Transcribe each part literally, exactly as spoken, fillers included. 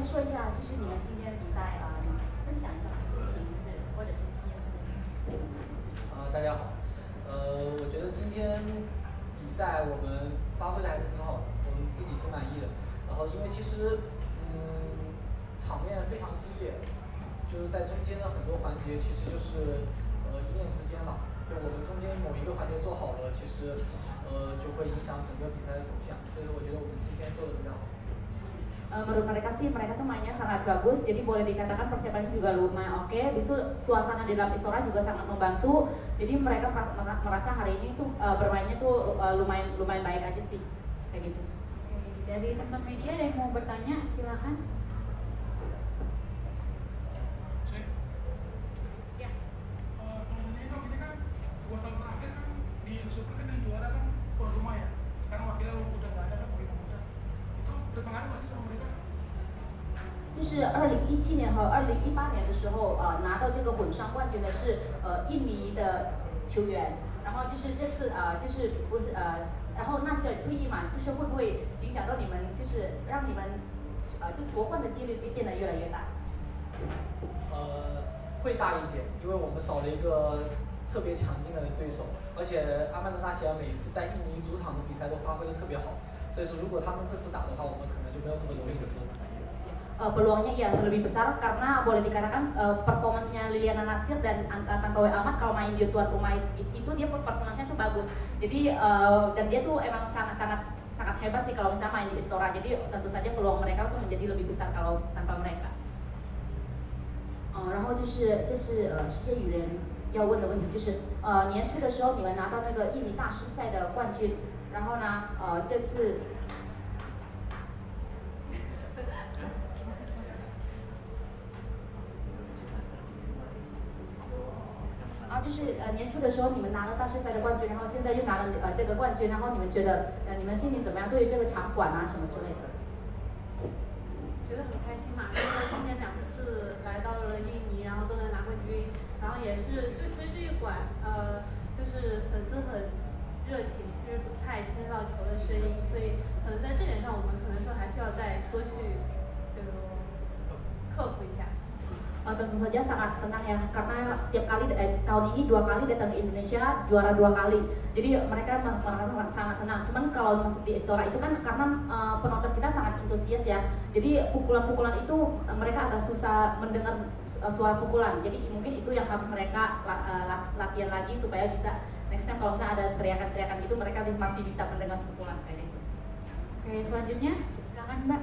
说一下，就是你们今天的比赛啊、呃，分享一下心情，就是或者是经验之类的。 啊、呃，大家好，呃，我觉得今天比赛我们发挥的还是挺好的，我们自己挺满意的。然后因为其实，嗯，场面非常激烈，就是在中间的很多环节，其实就是呃一念之间嘛。就我们中间某一个环节做好了，其实呃就会影响整个比赛的走向。所以我觉得我们今天做的比较好。 Menurut mereka sih mereka tuh mainnya sangat bagus, jadi boleh dikatakan persiapannya juga lumayan oke. Habis itu suasana di dalam Istora juga sangat membantu, jadi mereka merasa hari ini tuh uh, bermainnya tuh uh, lumayan lumayan baik aja sih, kayak gitu. Oke, dari teman media ada yang mau bertanya, silakan. Ya. Uh, ini kan ini kan dua tahun terakhir kan di Super kan yang juara kan tuan rumah ya. Sekarang wakilnya udah nggak ada kan Boy Pemuda. Itu berpengaruh nggak sih sama mereka? 就是二零一七年和二零一八年的时候，呃，拿到这个混双冠军的是呃印尼的球员，然后就是这次呃就是不是呃，然后纳西尔退役嘛，就是会不会影响到你们，就是让你们呃就夺冠的几率变得越来越大？ 呃，会大一点，因为我们少了一个特别强劲的对手，而且阿曼德纳西尔每一次在印尼主场的比赛都发挥的特别好，所以说如果他们这次打的话，我们可能就没有那么容易的多。 Uh, peluangnya ya lebih besar karena boleh dikatakan uh, performansnya Liliana Natsir dan Tantowi Ahmad kalau main di tuan rumah itu dia performansnya tuh bagus. Jadi uh, dan dia tuh emang sangat sangat sangat hebat sih kalau misalnya main di Istora. Jadi tentu saja peluang mereka tuh menjadi lebih besar kalau tanpa mereka. 呃，然后就是这是呃世界羽联要问的问题，就是呃年初的时候你们拿到那个印尼大师赛的冠军，然后呢呃这次。就是呃年初的时候你们拿了大师赛的冠军，然后现在又拿了呃这个冠军，然后你们觉得呃你们心情怎么样？对于这个场馆啊什么之类的？ 觉得很开心嘛，因为今年两次来到了印尼，然后都能拿冠军，然后也是就其实这一馆呃就是粉丝很热情，其实不太听得到球的声音，所以可能在这点上我们可能说还需要再多去就克服一下。 Uh, tentu saja sangat senang ya karena tiap kali eh, tahun ini dua kali datang ke Indonesia juara dua kali, jadi mereka merasa sangat, sangat senang. Cuman kalau masuk di Istora itu kan karena uh, penonton kita sangat antusias ya, jadi pukulan-pukulan itu uh, mereka agak susah mendengar uh, suara pukulan, jadi mungkin itu yang harus mereka uh, latihan lagi supaya bisa next time kalau misalnya ada teriakan-teriakan gitu mereka masih bisa mendengar pukulan kayak gitu. Oke, selanjutnya silakan Mbak.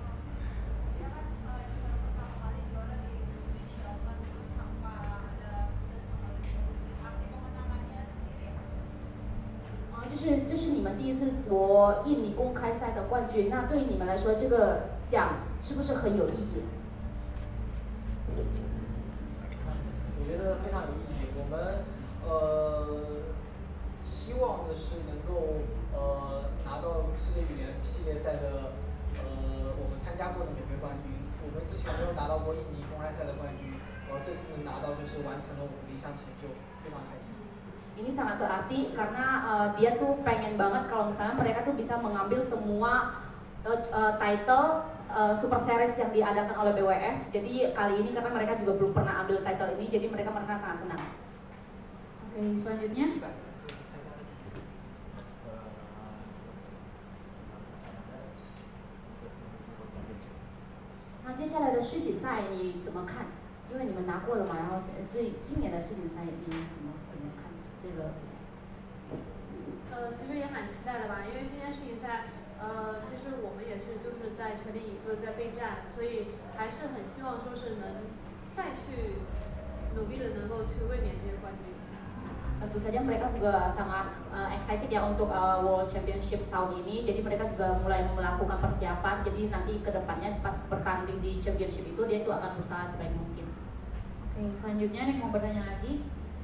Uh, 就是这是你们第一次夺印尼公开赛的冠军，那对于你们来说，这个奖是不是很有意义？ 我觉得非常有意义。我们呃希望的是能够呃拿到世界羽联系列赛的呃我们参加过的每个冠军。我们之前没有拿到过印尼公开赛的冠军，然后这次能拿到就是完成了我们的一项成就，非常开心。 Ini sangat berarti karena uh, dia tuh pengen banget kalau misalnya mereka tuh bisa mengambil semua uh, uh, title uh, Super Series yang diadakan oleh B W F. Jadi kali ini karena mereka juga belum pernah ambil title ini, jadi mereka merasa sangat senang. Oke, selanjutnya. 那接下来的世锦赛你怎么看？因为你们拿过了嘛，然后这今年的世锦赛你怎么怎么看这个比赛？ 呃，其实也蛮期待的吧，因为今年世锦赛，呃，其实我们也是就是在全力以赴的在备战，所以还是很希望说是能再去努力的能够去卫冕这个冠军。 Tentu saja mereka juga sangat uh, excited ya untuk uh, World Championship tahun ini. Jadi mereka juga mulai melakukan persiapan. Jadi nanti kedepannya pas bertanding di Championship itu dia itu akan berusaha sebaik mungkin. Oke, selanjutnya ada yang mau bertanya lagi?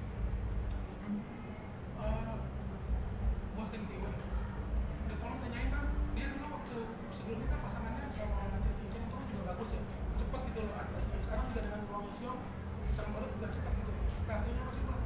Uh, buat Cynthia, udah tolong tanyain kan, dia dulu waktu sebelumnya kan pasangannya sama Cynthia itu kan juga bagus ya, cepat gitu loh adaptasinya. Sekarang juga dengan Wang Yusio, sang baru juga cepat gitu. Rasanya apa sih Pak?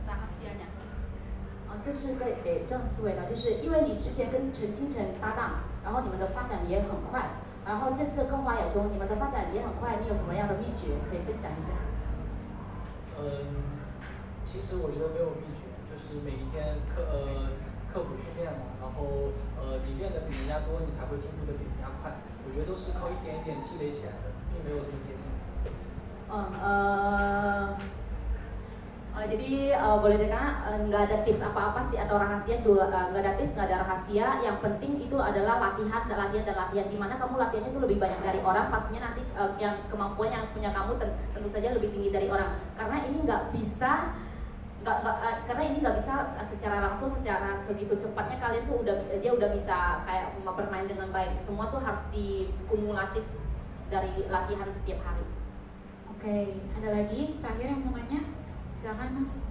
呃，这是给给郑思维的，就是因为你之前跟陈清晨搭档，然后你们的发展也很快， 然后这次跟华亚中你们的发展也很快，你有什么样的秘诀可以分享一下？ 嗯，其实我觉得没有秘诀，就是每一天刻呃刻苦训练嘛，然后呃你练的比人家多，你才会进步的比人家快。我觉得都是靠一点一点积累起来的，并没有什么捷径。 Uh, uh, uh, jadi uh, boleh dikatakan nggak uh, ada tips apa-apa sih atau rahasia juga nggak uh, ada tips nggak ada rahasia. Yang penting itu adalah latihan dan latihan dan latihan. Dimana kamu latihannya itu lebih banyak dari orang, pastinya nanti uh, yang kemampuan yang punya kamu ten tentu saja lebih tinggi dari orang. Karena ini nggak bisa nggak nggak uh, karena ini nggak bisa secara langsung secara segitu cepatnya kalian tuh udah dia udah bisa kayak bermain dengan baik. Semua tuh harus dikumulatif dari latihan setiap hari. Oke, ada lagi terakhir yang mau nanya? Silakan Mas.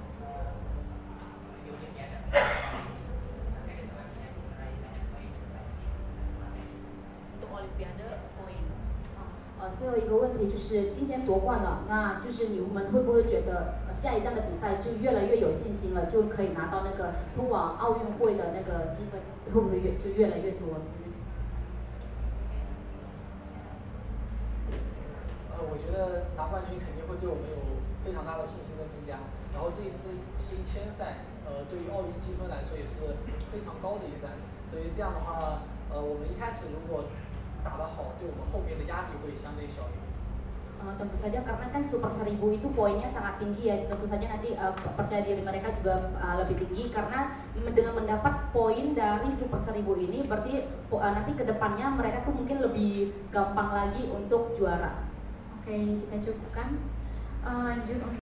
Untuk Olimpiade poin. 呃，最后一个问题就是今天夺冠了，那就是你们会不会觉得呃下一站的比赛就越来越有信心了，就可以拿到那个通往奥运会的那个积分，会不会越就越来越多？ 呃，我觉得拿冠军肯定会对我们有非常大的信心的增加。然后这一次新签赛，呃，对于奥运积分来说也是非常高的一战。所以这样的话，呃，我们一开始如果打得好，对我们后面的压力会相对小一点。 Uh, tentu saja karena kan Super Seribu itu poinnya sangat tinggi ya, tentu saja nanti uh, percaya diri mereka juga uh, lebih tinggi karena dengan mendapat poin dari Super Seribu ini berarti uh, nanti kedepannya mereka tuh mungkin lebih gampang lagi untuk juara. Oke, kita cukupkan. Uh, lanjut.